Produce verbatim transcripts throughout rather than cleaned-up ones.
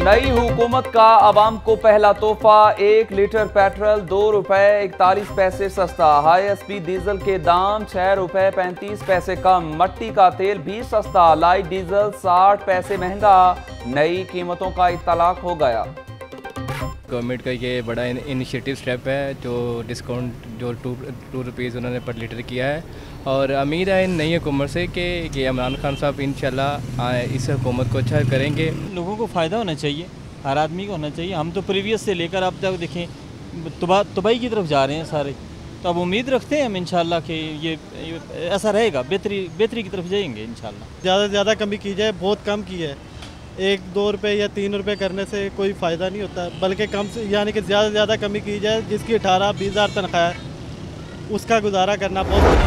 नई हुकूमत का आवाम को पहला तोहफा, एक लीटर पेट्रोल दो रुपए इकतालीस पैसे सस्ता, हाई स्पीड डीजल के दाम छह रुपए पैंतीस पैसे कम, मट्टी का तेल भी सस्ता, लाइट डीजल साठ पैसे महंगा, नई कीमतों का इत्तलाक हो गया। गवर्नमेंट का ये बड़ा इनिशिएटिव स्टेप है जो डिस्काउंट जो टू टू रुपीज़ उन्होंने पर लीटर किया है, और उम्मीद है नई हुकूमत से कि ये इमरान खान साहब इंशाल्लाह इस हुकूमत को अच्छा करेंगे। लोगों को फ़ायदा होना चाहिए, हर आदमी को होना चाहिए। हम तो प्रीवियस से लेकर अब तक देखें तुबा दुबई की तरफ जा रहे हैं सारे, तो अब उम्मीद रखते हैं हम इंशाल्लाह कि ये, ये ऐसा रहेगा, बेहतरी बेहतरी की तरफ जाएंगे इंशाल्लाह। ज़्यादा से ज़्यादा कमी की जाए, बहुत कम की है, एक दो रुपए या तीन रुपए करने से कोई फ़ायदा नहीं होता, बल्कि कम से यानी कि ज़्यादा से ज़्यादा कमी की जाए। जिसकी अठारह बीस हज़ार तनख्वाह है उसका गुजारा करना बहुत।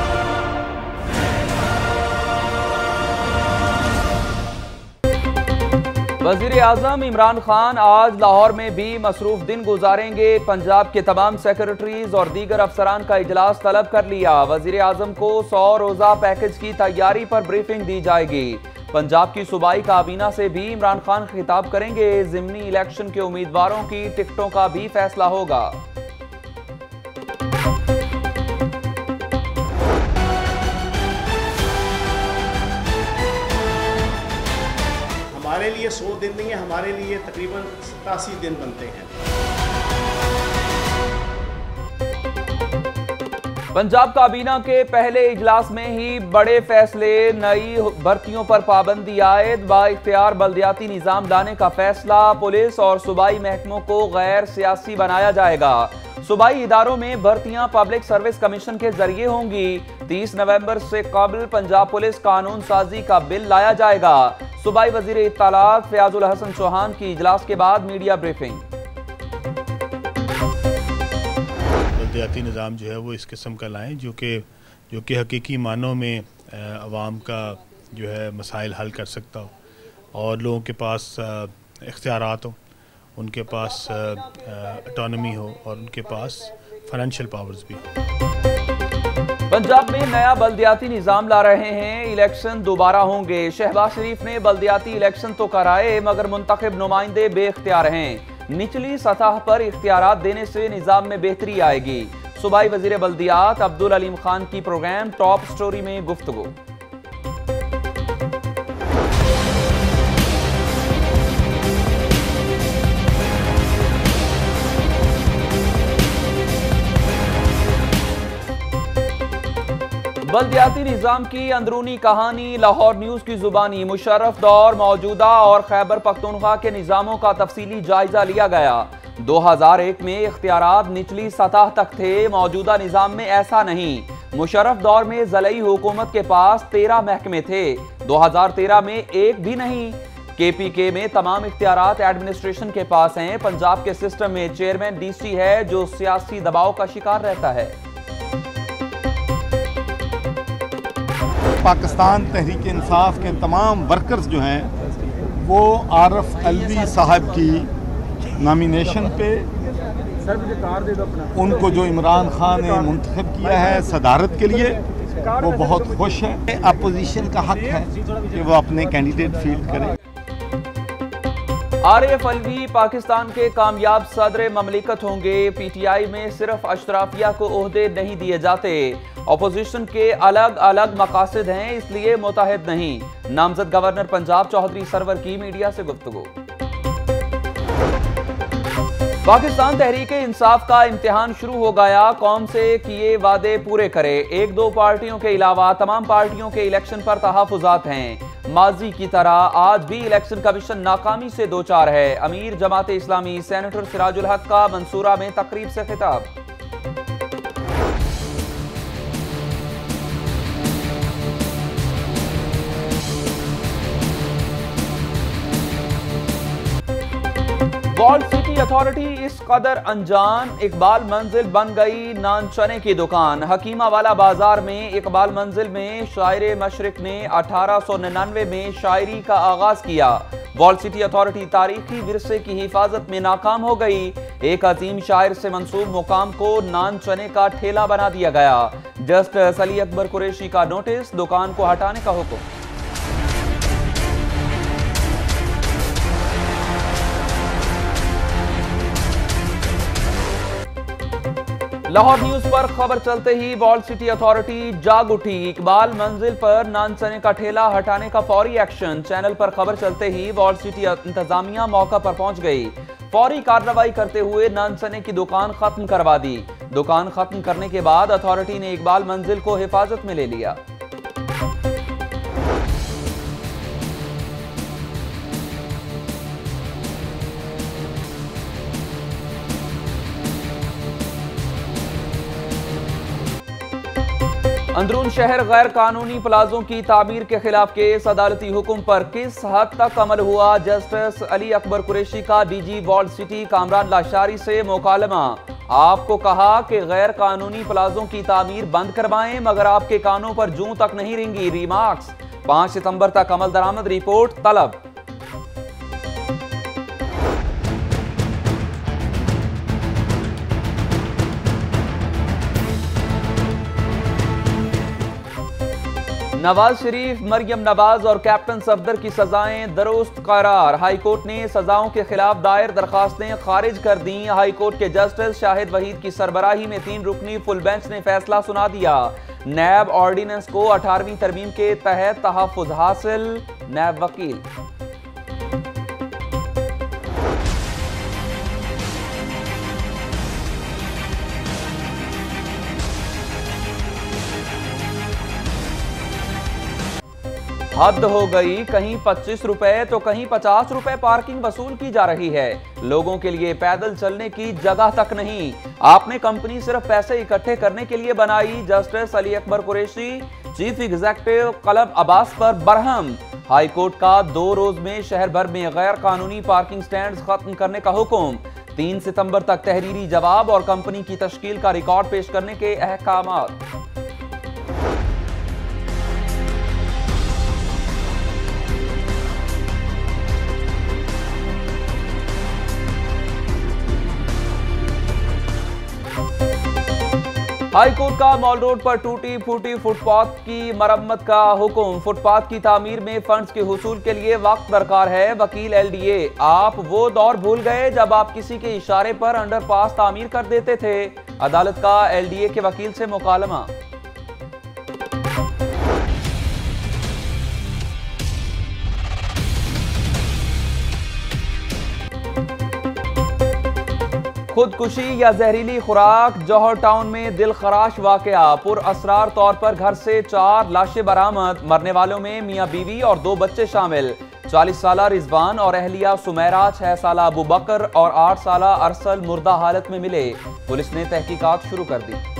वज़ीर आज़म इमरान खान आज लाहौर में भी मसरूफ दिन गुजारेंगे। पंजाब के तमाम सेक्रेटरीज और दीगर अफसरान का इजलास तलब कर लिया। वज़ीर आज़म को सौ रोज़ा पैकेज की तैयारी पर ब्रीफिंग दी जाएगी। पंजाब की सूबाई काबीना से भी इमरान खान खिताब करेंगे। ज़िमनी इलेक्शन के उम्मीदवारों की टिकटों का भी फैसला होगा। हमारे लिए सौ दिन नहीं है, हमारे लिए तकरीबन सतासी दिन बनते हैं। पंजाब काबीना के पहले इजलास में ही बड़े फैसले, नई भर्तियों पर पाबंदी आयद, बाइख्तियार बल्दियाती निज़ाम लाने का फैसला, पुलिस और सूबाई महकमों को गैर सियासी बनाया जाएगा। सूबाई इदारों में भर्तियां पब्लिक सर्विस कमीशन के जरिए होंगी। तीस नवंबर से कबल पंजाब पुलिस कानून साजी का बिल लाया जाएगा। सूबाई वजीर इत्तलात फयाजुल हसन चौहान की इजलास के बाद मीडिया ब्रीफिंग। बल्दियाती निज़ाम जो है वो इस किस्म का लाएं जो कि जो कि हकीकी मानों में अवाम का जो है मसाइल हल कर सकता हो, और लोगों के पास इख्तियारात हो, उनके पास ऑटोनॉमी हो, और उनके पास फाइनेंशियल पावर्स भी हो। पंजाब में नया बल्दियाती निज़ाम ला रहे हैं, इलेक्शन दोबारा होंगे। शहबाज शरीफ ने बल्दियाती इलेक्शन तो कराए मगर मुंतखब नुमाइंदे बेख्तियार हैं। निचली सतह पर इख्तियारात देने से निज़ाम में बेहतरी आएगी। सूबाई वजीर बल्दियात अब्दुल अलीम खान की प्रोग्राम टॉप स्टोरी में गुफ्तगू। बल्दियाती निज़ाम की अंदरूनी कहानी लाहौर न्यूज़ की जुबानी। मुशर्रफ दौर, मौजूदा और खैबर पख्तूनख्वा के निज़ामों का तफसीली जायजा लिया गया। दो हज़ार एक में इख्तियारात निचली सतह तक थे, मौजूदा निज़ाम में ऐसा नहीं। मुशर्रफ दौर में ज़लई हुकूमत के पास तेरह महकमे थे, दो हज़ार तेरह में एक भी नहीं। के पी के में तमाम इख्तियारात एडमिनिस्ट्रेशन के पास हैं। पंजाब के सिस्टम में चेयरमैन डी सी है जो सियासी दबाव का शिकार रहता है। पाकिस्तान तहरीक इंसाफ के तमाम वर्कर्स जो हैं वो आरफ अलवी साहब की नॉमिनेशन पे उनको जो इमरान खान ने मुंतखब किया है सदारत के लिए, वो बहुत खुश हैं। अपोजिशन का हक है कि वो अपने कैंडिडेट फील्ड करें। आरिफ अलवी पाकिस्तान के कामयाब सदर ममलिकत होंगे। पी टी आई में सिर्फ अशराफिया को ओहदे नहीं दिए जाते। अपोजिशन के अलग अलग मकासद हैं, इसलिए मुतहद नहीं। नामजद गवर्नर पंजाब चौधरी सरवर की मीडिया से गुफ्तगू। पाकिस्तान तहरीक इंसाफ का इम्तिहान शुरू हो गया। कौम से किए वादे पूरे करे। एक दो पार्टियों के अलावा तमाम पार्टियों के इलेक्शन पर तहफुजात हैं। माजी की तरह आज भी इलेक्शन कमीशन नाकामी से दो चार है। अमीर जमात इस्लामी सेनेटर सिराजुल हक का मंसूरा में तकरीब से खिताब। वॉल सिटी अथॉरिटी इस कदर अनजान, इकबाल मंजिल बन गई नान चने की दुकान। हकीमा वाला बाजार में इकबाल मंजिल में शायर मशरिक ने अठारह सौ निन्यानवे में शायरी का आगाज किया। वॉल सिटी अथॉरिटी तारीखी विरसे की हिफाजत में नाकाम हो गई। एक अजीम शायर से मंसूब मुकाम को नान चने का ठेला बना दिया गया। जस्टिस अली अकबर कुरैशी का नोटिस, दुकान को हटाने का हुक्म। लाहौर न्यूज पर खबर चलते ही वॉल सिटी अथॉरिटी जाग उठी। इकबाल मंजिल पर नानसने का ठेला हटाने का फौरी एक्शन। चैनल पर खबर चलते ही वॉल सिटी इंतजामिया मौका पर पहुंच गई। फौरी कार्रवाई करते हुए नानसने की दुकान खत्म करवा दी। दुकान खत्म करने के बाद अथॉरिटी ने इकबाल मंजिल को हिफाजत में ले लिया। अंदरून शहर गैर कानूनी प्लाजों की तामीर के खिलाफ केस। अदालती हुक्म पर किस हद तक अमल हुआ? जस्टिस अली अकबर कुरैशी का DG wall city Kamran Lashari से मुकालमा। आपको कहा कि गैर कानूनी प्लाजों की तामीर बंद करवाएं, मगर आपके कानों पर जूं तक नहीं रेंगी। रिमार्क्स। पांच सितंबर तक अमल दरामद रिपोर्ट तलब। नवाज शरीफ, मरियम नवाज और कैप्टन सफदर की सजाएं दुरुस्त करार। हाईकोर्ट ने सजाओं के खिलाफ दायर दरखास्तें खारिज कर दी। हाईकोर्ट के जस्टिस शाहिद वहीद की सरबराही में तीन रुकनी फुल बेंच ने फैसला सुना दिया। नैब ऑर्डिनेंस को अठारहवीं तरमीम के तहत तहफ्फुज हासिल। नैब वकील। हद हो गई, कहीं पच्चीस रुपए तो कहीं पचास रुपए पार्किंग वसूल की जा रही है। लोगों के लिए पैदल चलने की जगह तक नहीं। आपने कंपनी सिर्फ पैसे इकट्ठे करने के लिए बनाई। Justice Ali Akbar Qureshi, chief executive Kalb Abbas पर बरहम। हाईकोर्ट का दो रोज में शहर भर में गैर कानूनी पार्किंग स्टैंड खत्म करने का हुक्म। तीन सितंबर तक तहरीरी जवाब और कंपनी की तश्कील का रिकॉर्ड पेश करने के अहकामात। हाईकोर्ट का मॉल रोड पर टूटी फूटी फुटपाथ की मरम्मत का हुक्म। फुटपाथ की तामीर में फंड्स के हुसूल के लिए वक्त दरकार है। वकील एलडीए, आप वो दौर भूल गए जब आप किसी के इशारे पर अंडरपास तामीर कर देते थे। अदालत का एलडीए के वकील से मुकालमा। खुदकुशी या जहरीली खुराक। जौहर टाउन में दिल खराश वाकया। पुरअसरार तौर पर घर से चार लाशें बरामद। मरने वालों में मियां बीवी और दो बच्चे शामिल। चालीस साला रिजवान और अहलिया सुमेरा, छह साला अबू बकर और आठ साला अरसल मुर्दा हालत में मिले। पुलिस ने तहकीकात शुरू कर दी।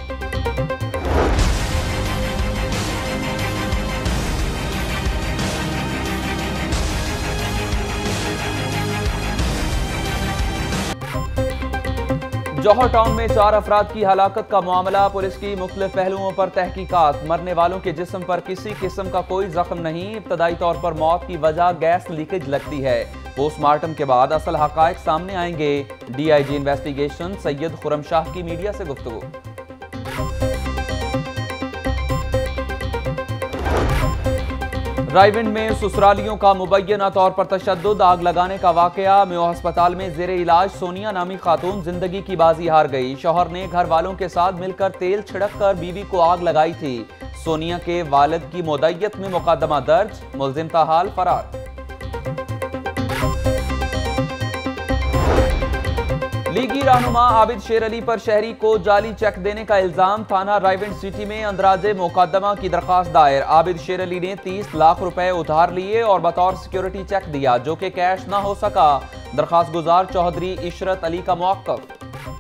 जौहर टाउन में चार अफराद की हलाकत का मामला। पुलिस की मुख्तलिफ पहलुओं पर तहकीकात। मरने वालों के जिस्म पर किसी किस्म का कोई जख्म नहीं। इब्तदाई तौर पर मौत की वजह गैस लीकेज लगती है। पोस्टमार्टम के बाद असल हकायक सामने आएंगे। डीआईजी इन्वेस्टिगेशन सैयद खुरम शाह की मीडिया से गुफ्तगू। रायविंड में ससुरालियों का मुबैना तौर पर तशद्दुद। आग लगाने का वाकया। मेयो अस्पताल में जेरे इलाज सोनिया नामी खातून जिंदगी की बाजी हार गई। शौहर ने घर वालों के साथ मिलकर तेल छिड़क कर बीवी को आग लगाई थी। सोनिया के वालिद की मुद्दत में मुकदमा दर्ज। मुलजिम ताहाल फरार। लीगी रहनुमा आबिद शेर अली पर शहरी को जाली चेक देने का इल्जाम। थाना रायविंड सिटी में अंदराजे मुकदमा की दरखास्त दायर। आबिद शेर अली ने तीस लाख रुपए उधार लिए और बतौर सिक्योरिटी चेक दिया, जो कि कैश ना हो सका। दरखास्त गुजार चौधरी इशरत अली का मौक़िफ़।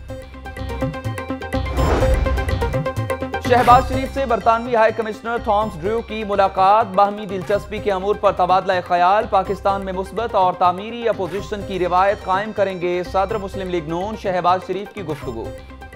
शहबाज शरीफ से बरतानवी हाई कमिश्नर थॉमस ड्रू की मुलाकात। बाहमी दिलचस्पी के अमूर पर तबादला ख्याल। पाकिस्तान में मुस्बत और तामीरी अपोजिशन की रिवायत कायम करेंगे सदर मुस्लिम लीग नून। शहबाज शरीफ की गुफ्तगू।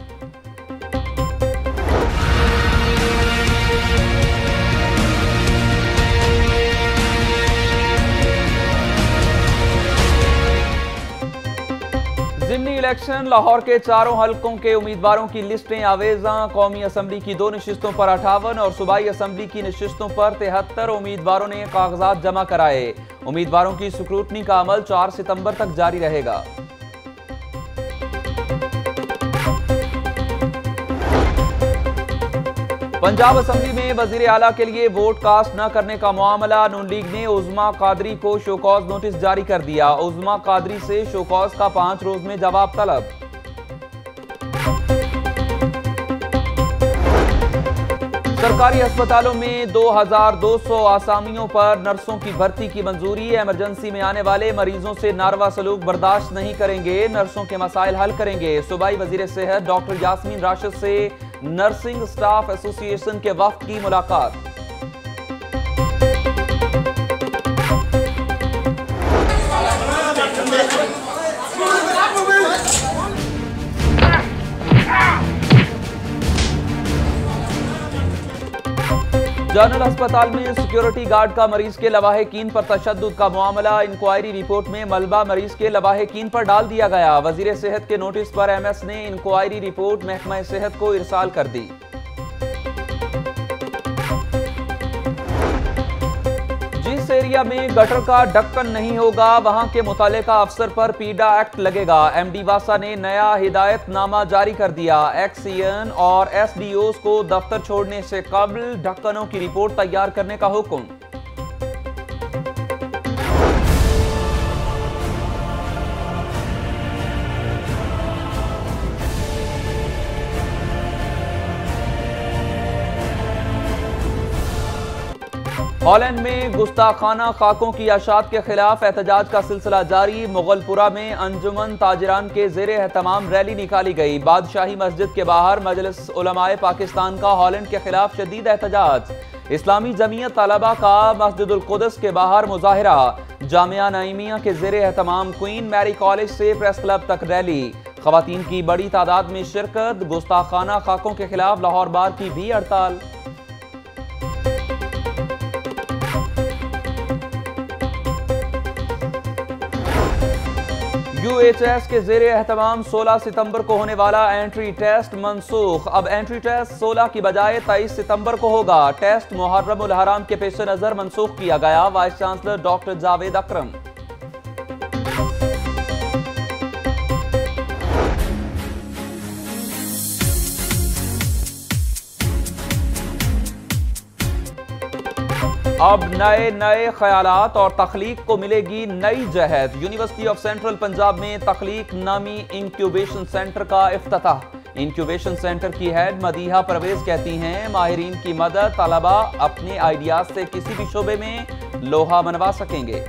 ज़िमनी इलेक्शन। लाहौर के चारों हलकों के उम्मीदवारों की लिस्टें आवेजा। कौमी असम्बली की दो नशिस्तों पर अठावन और सूबाई असम्बली की नशिस्तों पर तिहत्तर उम्मीदवारों ने कागजात जमा कराए। उम्मीदवारों की स्क्रूटनी का अमल चार सितंबर तक जारी रहेगा। पंजाब असम्बली में वजीर आला के लिए वोट कास्ट न करने का मामला, नून लीग ने उज़्मा कादरी को शोकॉज नोटिस जारी कर दिया। उज़्मा कादरी से शोकॉज का पांच रोज में जवाब तलब। सरकारी अस्पतालों में दो हजार दो सौ आसामियों पर नर्सों की भर्ती की मंजूरी। इमरजेंसी में आने वाले मरीजों से नारवा सलूक बर्दाश्त नहीं करेंगे, नर्सों के मसाइल हल करेंगे। सूबाई वजीर सेहत डॉक्टर यास्मीन राशिद से नर्सिंग स्टाफ एसोसिएशन के वफ्द की मुलाकात। जनरल अस्पताल में सिक्योरिटी गार्ड का मरीज के लवाहिकीन पर तशद्दुद का मामला, इंक्वायरी रिपोर्ट में मलबा मरीज के लवाहिकीन पर डाल दिया गया। वजीर सेहत के नोटिस पर एमएस ने इंक्वायरी रिपोर्ट महकमा सेहत को इरसाल कर दी। जिस एरिया में गटर का ढक्कन नहीं होगा वहां के मुतालिका अफसर पर पीडा एक्ट लगेगा। एमडी वासा ने नया हिदायतनामा जारी कर दिया। एक्सीएन और एसडीओस को दफ्तर छोड़ने से कबल ढक्कनों की रिपोर्ट तैयार करने का हुक्म। हॉलैंड में गुस्ताखाना खाकों की अशात के खिलाफ एहतजाज का सिलसिला जारी। मुगलपुरा में अंजुमन ताजरान के जेर एहतमाम रैली निकाली गई। बादशाही मस्जिद के बाहर मजलिस उलमाए पाकिस्तान का हॉलैंड के खिलाफ शदीद एहतजाज। इस्लामी जमीयत तलबा का मस्जिदुल कुद्स के बाहर मुजाहिरा। जामिया नईमिया के जेर एहतमाम क्वीन मैरी कॉलेज से प्रेस क्लब तक रैली। खवातीन की बड़ी तादाद में शिरकत। गुस्ताखाना खाकों के खिलाफ लाहौर बार की भी हड़ताल। यूएचएस के जेर एहतमाम सोलह सितंबर को होने वाला एंट्री टेस्ट मनसूख। अब एंट्री टेस्ट सोलह की बजाय तेईस सितंबर को होगा। टेस्ट मुहर्रम उल हराम के पेश नजर मनसूख किया गया। Vice chancellor doctor Javed Akram. अब नए नए ख्यालात और तख्लीक को मिलेगी नई जहद। यूनिवर्सिटी ऑफ सेंट्रल पंजाब में तख्लीक नामी इंक्यूबेशन सेंटर का इफ्तिताह। इंक्यूबेशन सेंटर की हेड मदीहा परवेज कहती हैं माहिरीन की मदद तलबा अपने आइडियाज से किसी भी शोबे में लोहा मनवा सकेंगे।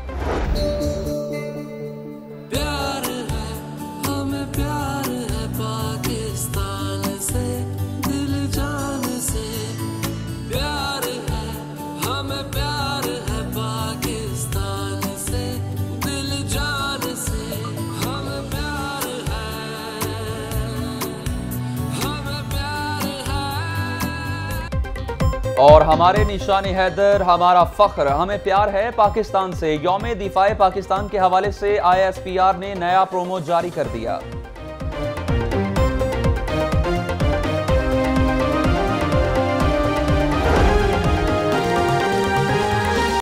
और हमारे निशाने हैदर हमारा फख्र, हमें प्यार है पाकिस्तान से। यौम दिफाए पाकिस्तान के हवाले से आई एस पी आर ने नया प्रोमो जारी कर दिया।